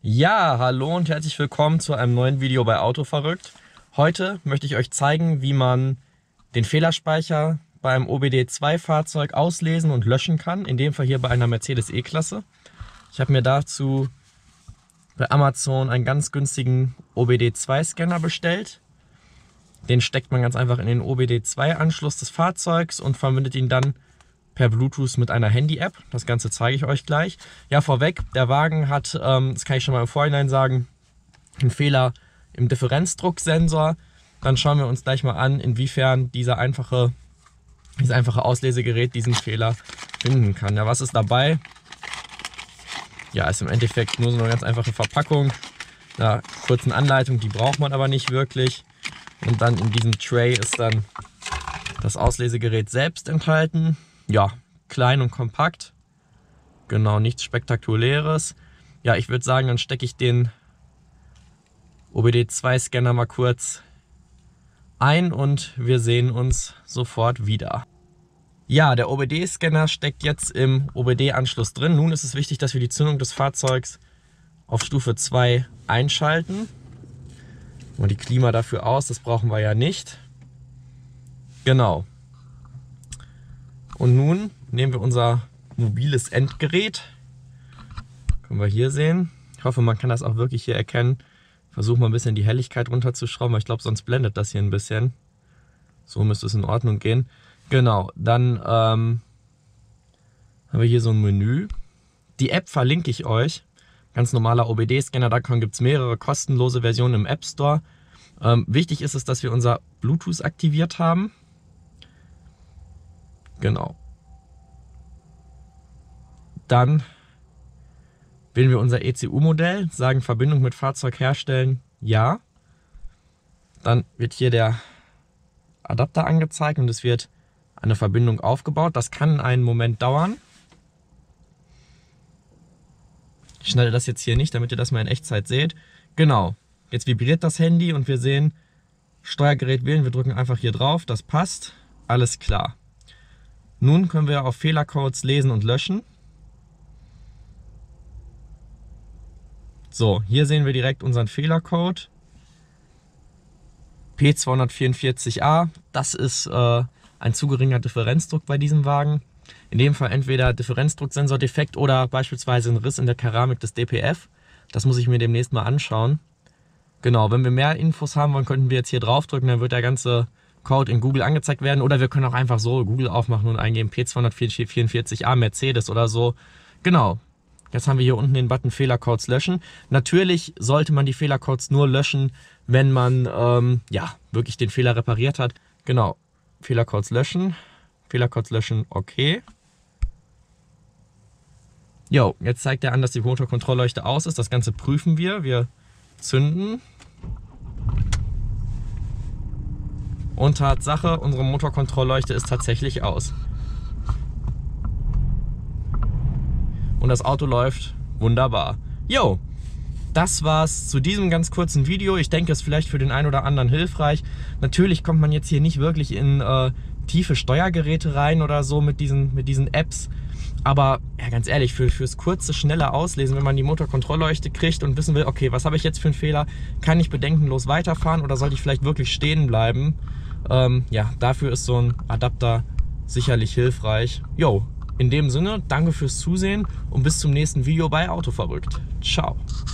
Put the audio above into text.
Ja, hallo und herzlich willkommen zu einem neuen Video bei Autoverrückt. Heute möchte ich euch zeigen, wie man den Fehlerspeicher beim OBD2-Fahrzeug auslesen und löschen kann. In dem Fall hier bei einer Mercedes E-Klasse. Ich habe mir dazu bei Amazon einen ganz günstigen OBD2-Scanner bestellt. Den steckt man ganz einfach in den OBD2-Anschluss des Fahrzeugs und verbindet ihn dann per Bluetooth mit einer Handy-App. Das Ganze zeige ich euch gleich. Ja, vorweg, der Wagen hat, das kann ich schon mal im Vorhinein sagen, einen Fehler im Differenzdrucksensor. Dann schauen wir uns gleich mal an, inwiefern dieses einfache Auslesegerät diesen Fehler finden kann. Ja, was ist dabei? Ja, ist im Endeffekt nur so eine ganz einfache Verpackung. Ja, kurzen Anleitung, die braucht man aber nicht wirklich. Und dann in diesem Tray ist dann das Auslesegerät selbst enthalten. Ja, klein und kompakt. Genau, nichts Spektakuläres. Ja, ich würde sagen, dann stecke ich den OBD2-Scanner mal kurz ein und wir sehen uns sofort wieder. Ja, der OBD-Scanner steckt jetzt im OBD-Anschluss drin. Nun ist es wichtig, dass wir die Zündung des Fahrzeugs auf Stufe 2 einschalten. Und die Klima dafür aus, das brauchen wir ja nicht. Genau. Und nun nehmen wir unser mobiles Endgerät. Können wir hier sehen. Ich hoffe, man kann das auch wirklich hier erkennen. Versuche mal ein bisschen die Helligkeit runterzuschrauben, weil ich glaube, sonst blendet das hier ein bisschen. So müsste es in Ordnung gehen. Genau, dann haben wir hier so ein Menü. Die App verlinke ich euch. Ganz normaler OBD-Scanner, davon gibt es mehrere kostenlose Versionen im App Store. Wichtig ist es, dass wir unser Bluetooth aktiviert haben. Genau. Dann wählen wir unser ECU-Modell, sagen Verbindung mit Fahrzeug herstellen, ja. Dann wird hier der Adapter angezeigt und es wird eine Verbindung aufgebaut. Das kann einen Moment dauern. Ich schneide das jetzt hier nicht, damit ihr das mal in Echtzeit seht. Genau, jetzt vibriert das Handy und wir sehen, Steuergerät wählen, wir drücken einfach hier drauf, das passt, alles klar. Nun können wir auf Fehlercodes lesen und löschen. So, hier sehen wir direkt unseren Fehlercode. P244A, das ist ein zu geringer Differenzdruck bei diesem Wagen. In dem Fall entweder Differenzdrucksensor-Defekt oder beispielsweise ein Riss in der Keramik des DPF. Das muss ich mir demnächst mal anschauen. Genau, wenn wir mehr Infos haben wollen, könnten wir jetzt hier draufdrücken, dann wird der ganze Code in Google angezeigt werden. Oder wir können auch einfach so Google aufmachen und eingeben P244A Mercedes oder so. Genau, jetzt haben wir hier unten den Button Fehlercodes löschen. Natürlich sollte man die Fehlercodes nur löschen, wenn man ja, wirklich den Fehler repariert hat. Genau, Fehlercodes löschen, okay. Jo, jetzt zeigt er an, dass die Motorkontrollleuchte aus ist. Das Ganze prüfen wir. Wir zünden. Und Tatsache, unsere Motorkontrollleuchte ist tatsächlich aus. Und das Auto läuft wunderbar. Jo, das war's zu diesem ganz kurzen Video. Ich denke, es ist vielleicht für den einen oder anderen hilfreich. Natürlich kommt man jetzt hier nicht wirklich in tiefe Steuergeräte rein oder so mit diesen Apps. Aber ja, ganz ehrlich, fürs kurze, schnelle Auslesen, wenn man die Motorkontrollleuchte kriegt und wissen will, okay, was habe ich jetzt für einen Fehler? Kann ich bedenkenlos weiterfahren oder sollte ich vielleicht wirklich stehen bleiben? Ja, dafür ist so ein Adapter sicherlich hilfreich. Jo, in dem Sinne, danke fürs Zusehen und bis zum nächsten Video bei Autoverrückt. Ciao.